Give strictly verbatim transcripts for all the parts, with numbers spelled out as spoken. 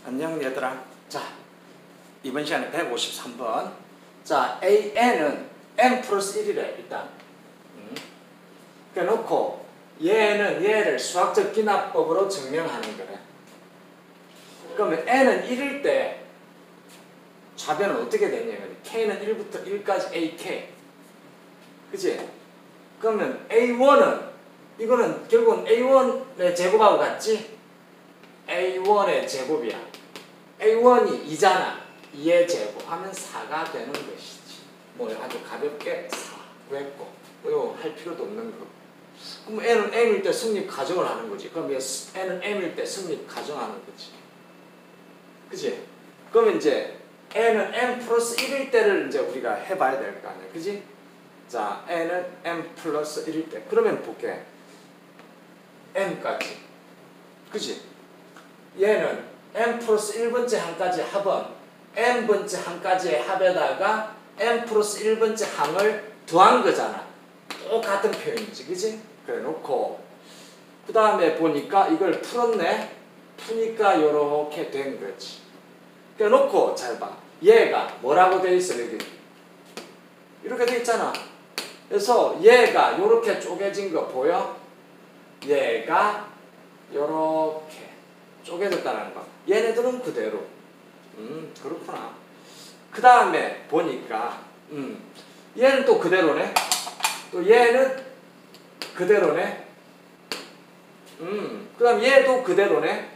안녕 얘들아. 자, 이번 시간에 백오십삼 번. 자, 에이엔은 엔 플러스 일이래 일단. 음. 그래놓고 얘는 얘를 수학적 기납법으로 증명하는 거래. 그러면 n은 일일 때 좌변은 어떻게 되냐면 k는 일부터 일까지 에이케이. 그치? 그러면 에이원은 이거는 결국은 에이원의 제곱하고 같지? 에이원의 제곱이야. 에이원이 이잖아. 이의 제곱하면 사가 되는 것이지. 뭐 아주 가볍게 사 구했고 이거 할 필요도 없는 거. 그럼 n은 m일 때 승립 가정을 하는 거지. 그럼 n은 m일 때 승립 가정하는 거지. 그치? 그러면 이제 n은 m 플러스 일일 때를 이제 우리가 해봐야 될 거 아니야. 그치? 자, n은 m 플러스 일일 때. 그러면 볼게. m까지. 그치? 얘는 m 플러스 일 번째 항까지 합은 n번째 항까지의 합에다가 m 플러스 일 번째 항을 더한 거잖아. 똑같은 표현이지. 그치? 그래 놓고 그 다음에 보니까 이걸 풀었네. 푸니까 요렇게 된 거지. 그래 놓고 잘 봐. 얘가 뭐라고 돼 있어 여기? 이렇게 돼 있잖아. 그래서 얘가 요렇게 쪼개진 거 보여? 얘가 요렇게 쪼개졌다는 거. 얘네들은 그대로. 음, 그렇구나. 그 다음에 보니까, 음, 얘는 또 그대로네. 또 얘는 그대로네. 음, 그 다음 얘도 그대로네.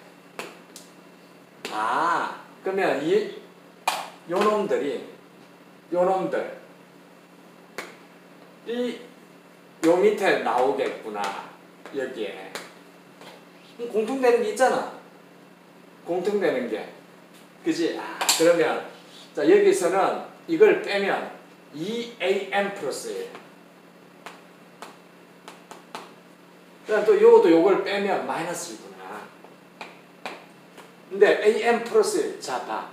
아, 그러면 이, 요 놈들이, 요 놈들, 이, 요 밑에 나오겠구나. 여기에. 공통되는 게 있잖아. 공통되는 게. 그지? 아, 그러면, 자, 여기서는 이걸 빼면 이 에이엠 플러스 일. 그 다음 또 요것도 요걸 빼면 마이너스 일구나. 근데 에이엠 플러스 일. 자, 봐.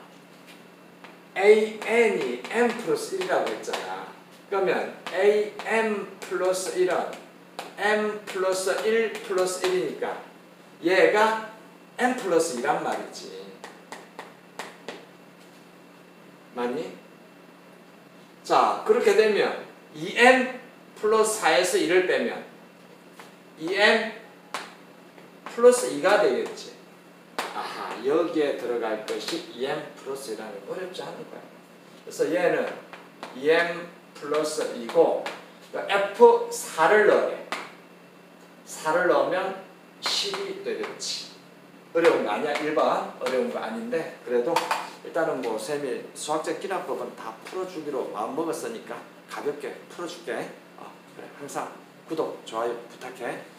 에이엔이 m 플러스 일이라고 했잖아. 그러면 에이엠 플러스 일은 m 플러스 일 플러스 일이니까 얘가 m 플러스 이란 말이지. 맞니? 자, 그렇게 되면 이 엠 플러스 사에서 일을 빼면 이 엠 플러스 이가 되겠지. 아하, 여기에 들어갈 것이 이 엠 플러스 이라는 어렵지 않은 거야. 그래서 얘는 이 엠 플러스 이고 에프 사를 넣으래. 사를 넣으면 십이 되겠지. 어려운 거 아니야. 일 번 어려운 거 아닌데 그래도 일단은 뭐 쌤이 수학적 기납법은 다 풀어주기로 마음먹었으니까 가볍게 풀어줄게. 어, 그래. 항상 구독, 좋아요 부탁해.